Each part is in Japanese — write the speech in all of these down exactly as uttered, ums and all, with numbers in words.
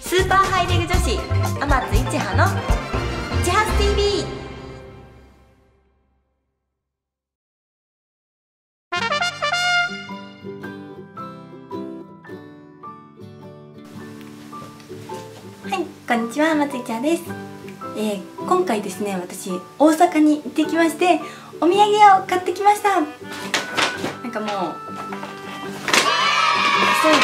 スーパーハイレグ女子天津いちはのいちはす ティーブイ。 はい、こんにちは、まついちゃんです。えー、今回ですね、私大阪に行ってきましてお土産を買ってきました。なんかもう急いで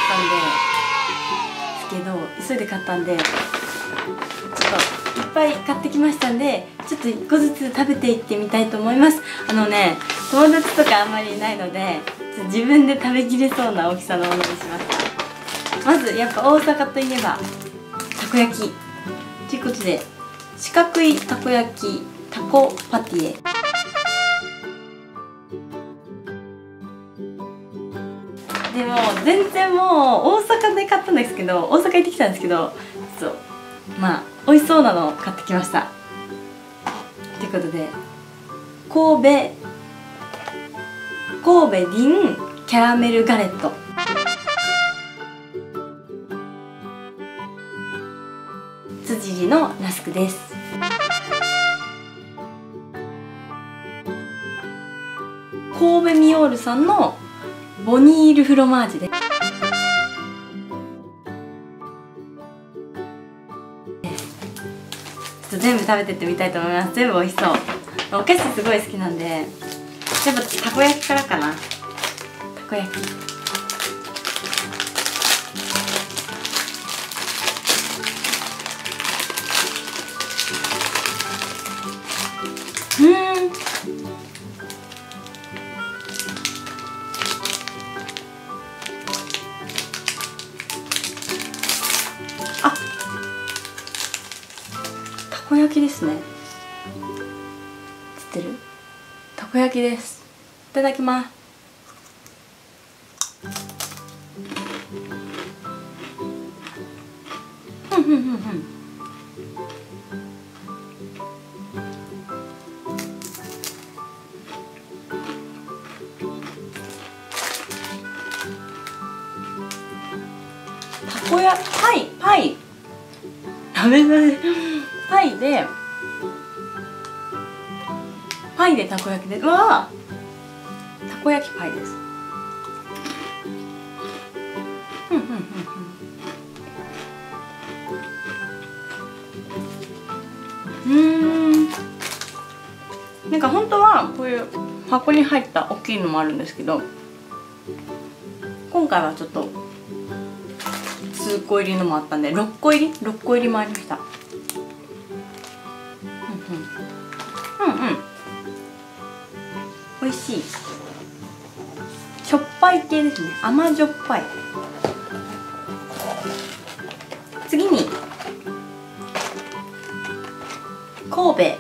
急いで買ったんでちょっといっぱい買ってきましたんで、ちょっといっこずつ食べていってみたいと思います。あのね、友達とかあんまりいないので自分で食べきれそうな大きさのものにしました。まずやっぱ大阪といえばたこ焼きということで、四角いたこ焼きたこパティエ、でも全然もう大阪で買ったんですけど、大阪行ってきたんですけど、ちょっとまあ美味しそうなのを買ってきました。ということで神戸神戸ディンキャラメルガレット、辻利のラスクです。神戸ミオールさんのボニールフロマージュで、ちょっと全部食べてってみたいと思います。全部美味しそう。お菓子すごい好きなんで、やっぱたこ焼きからかな。たこ焼き、うーん、あ、たこ焼きですね。知ってる？たこ焼きです。いただきます。うんうんうんうん。たこ焼き、パイパイダメだね。パイでパイでたこ焼きで、うわー、たこ焼きパイです。うんうんうんうん。うーん、なんか本当はこういう箱に入った大きいのもあるんですけど、今回はちょっと数個入りのもあったんでろっこ入りろっこ入りもありました。うんうんうんうん、美味しい。しょっぱい系ですね。甘じょっぱい。次に神戸デ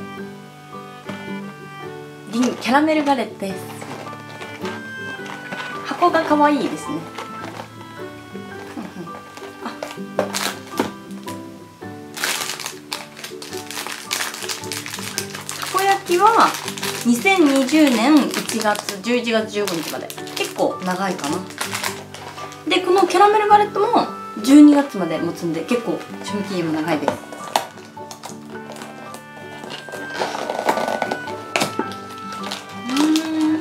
ィンキャラメルガレットです。箱が可愛いですね。たこ焼きはにせんにじゅうねんいちがつじゅういちがつじゅうごにちまで、結構長いかな。でこのキャラメルガレットもじゅうにがつまで持つんで、結構賞味期限も長いです。うん、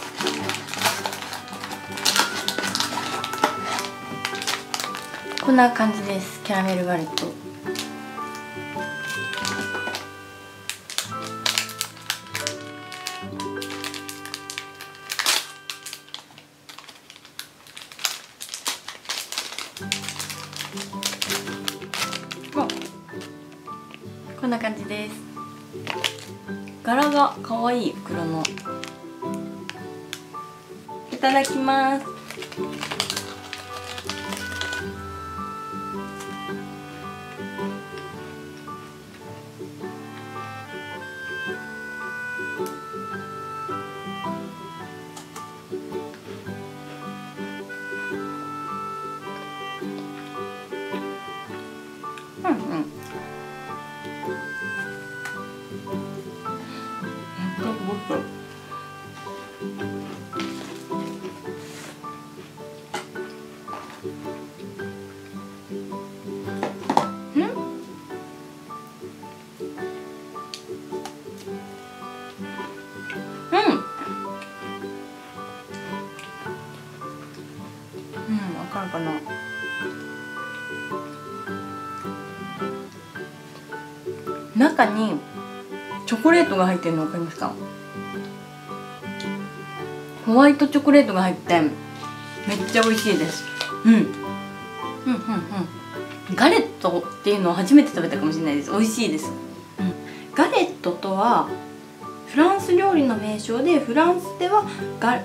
こんな感じです。キャラメルガレット。こんな感じです。柄が可愛い袋の。いただきます。うんうん。 中にチョコレートが入ってるの分かりますか？ホワイトチョコレートが入ってめっちゃ美味しいです。うん、うんうんうん。ガレットっていうのを初めて食べたかもしれないです。美味しいです。うん、ガレットとはフランス料理の名称で、フランスではガん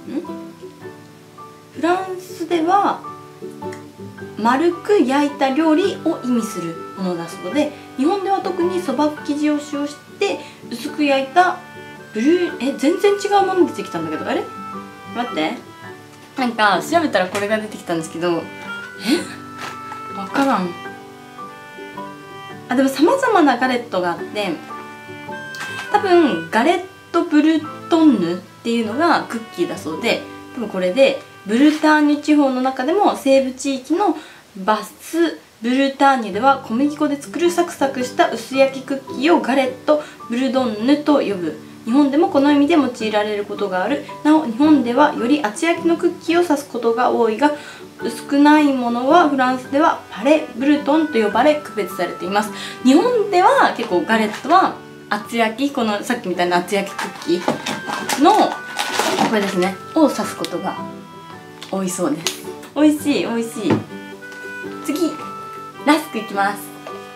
フランスでは丸く焼いた料理を意味するものだそうで、日本では特にそば生地を使用して薄く焼いたブルーえ全然違うもの出てきたんだけど、あれ待って、なんか調べたらこれが出てきたんですけど、え分からん。あ、でもさまざまなガレットがあって、多分ガレットブルトンヌっていうのがクッキーだそうで、多分これでブルターニュ地方の中でも西部地域のバスブルターニュでは小麦粉で作るサクサクした薄焼きクッキーをガレットブルドンヌと呼ぶ。日本でもこの意味で用いられることがある。なお日本ではより厚焼きのクッキーを指すことが多いが、薄くないものはフランスではパレブルトンと呼ばれ区別されています。日本では結構ガレットは厚焼き、このさっきみたいな厚焼きクッキーのこれですねを指すことが多いそうです。美味しい美味しい。次ラスクいきます。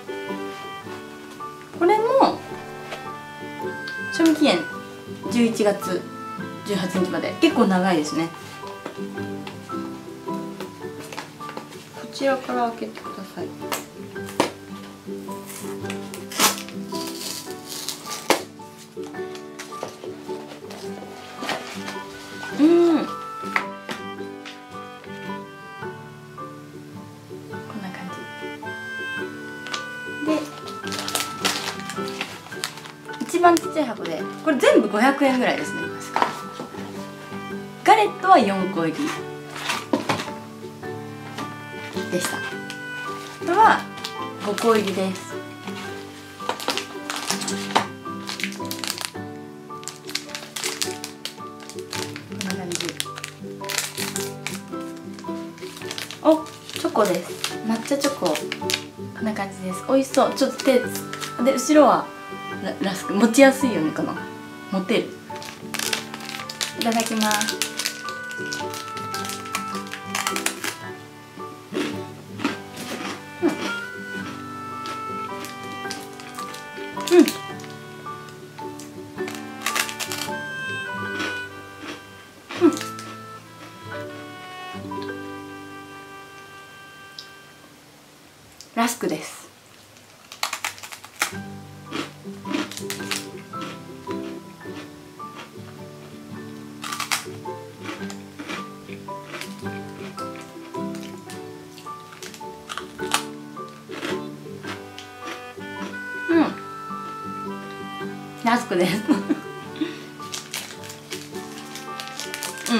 これも賞味期限じゅういちがつじゅうはちにちまで、結構長いですね。こちらから開けてください。うん、こんな感じで、一番ちっちゃい箱でこれ全部ごひゃくえんぐらいですね。ガレットはよんこ入りでした。これはごこ入りです。こんな感じ。お、チョコです。抹茶チョコ。こんな感じです。美味しそう。ちょっと手で、後ろはラ, ラスク持ちやすいようにかな、持てる。いただきます。うん、うん、うん、ラスクです。うん、ラスクです。うん、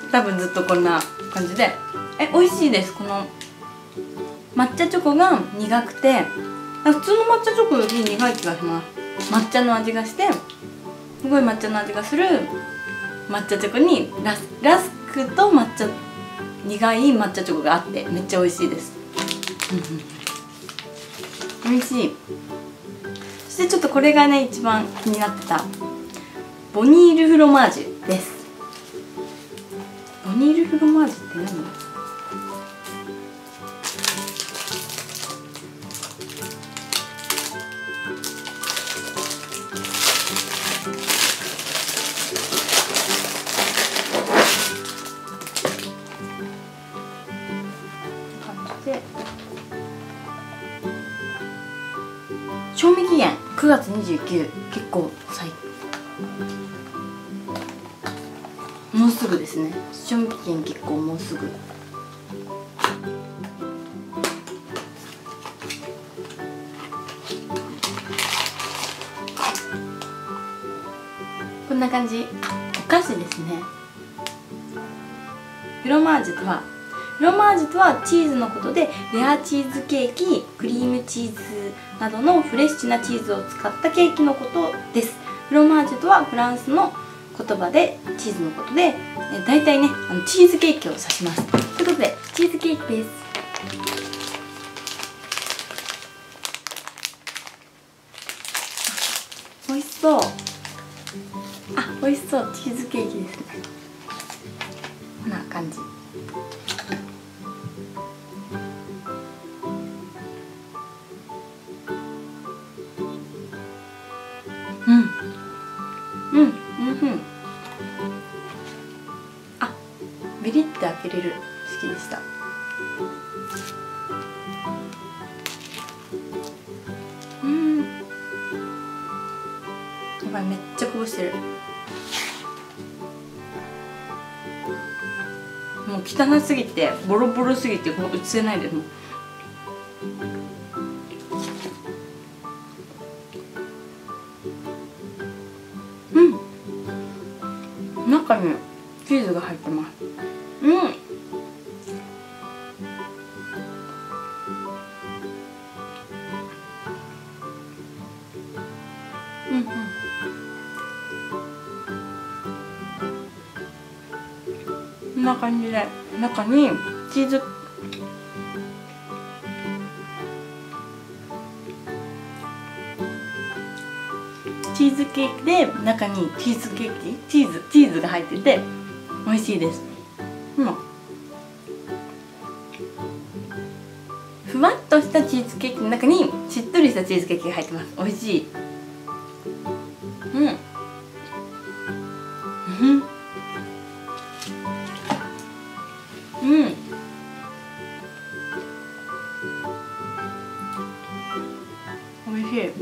多分ずっとこんな感じで、え、美味しいです。この抹茶チョコが苦くて、普通の抹茶チョコより苦い気がします。抹茶の味がして、すごい抹茶の味がする抹茶チョコにラス、ラスクと抹茶、苦い抹茶チョコがあってめっちゃ美味しいです。美味しい。そしてちょっとこれがね一番気になってたボニールフロマージュです。ボニールフロマージュって何？賞味期限くがつにじゅうくにち、結構最もうすぐですね。賞味期限結構もうすぐ。こんな感じ。お菓子ですね。フロマージュとはフロマージュとはチーズのことで、レアチーズケーキ、クリームチーズなどのフレッシュなチーズを使ったケーキのことです。フロマージュとはフランスの言葉でチーズのことで、だいたいねあのチーズケーキを指します。ということでチーズケーキです。 そう。あ、美味しそう。チーズケーキですね。こんな感じ。うんうんうんうん。あ、ビリって開けれる。好きでした。うん。やばい、めっちゃこぼしてる。もう汚すぎてボロボロすぎてもう映せないですもん。うん、中にチーズが入ってます。うん、うんうん、こんな感じで中にチーズチーズケーキで中にチーズケーキチーズチーズが入ってて美味しいです。うん、ふわっとしたチーズケーキの中にしっとりしたチーズケーキが入ってます。美味しい。うん、うんうん、美味しい。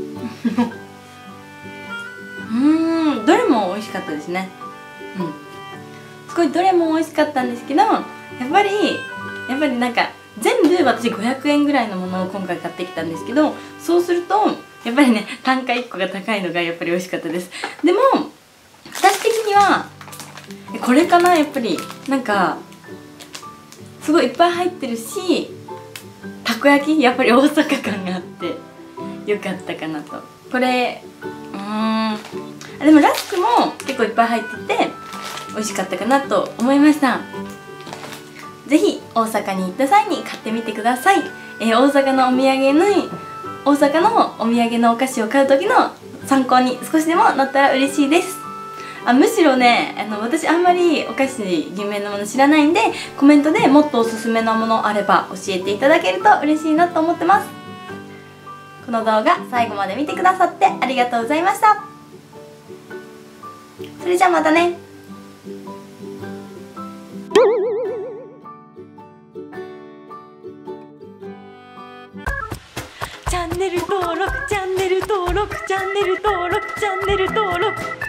うーん、どれも美味しかったですね。うん、すごいどれも美味しかったんですけど、やっぱりやっぱりなんか全部私ごひゃくえんぐらいのものを今回買ってきたんですけど、そうするとやっぱりね単価いっこが高いのがやっぱり美味しかったです。でも私的にはこれかな。やっぱりなんかすごいいっぱい入ってるし、たこ焼きやっぱり大阪感があってよかったかなと。これうーん、でもラスクも結構いっぱい入ってて美味しかったかなと思いました。ぜひ大阪に行った際に買ってみてください。えー、大阪のお土産に大阪のお土産のお菓子を買う時の参考に少しでもなったら嬉しいです。あ、むしろね、あの私あんまりお菓子有名なもの知らないんで、コメントでもっとおすすめなものあれば教えていただけると嬉しいなと思ってます。この動画最後まで見てくださってありがとうございました。それじゃあまたね。チャンネル登録チャンネル登録チャンネル登録チャンネル登録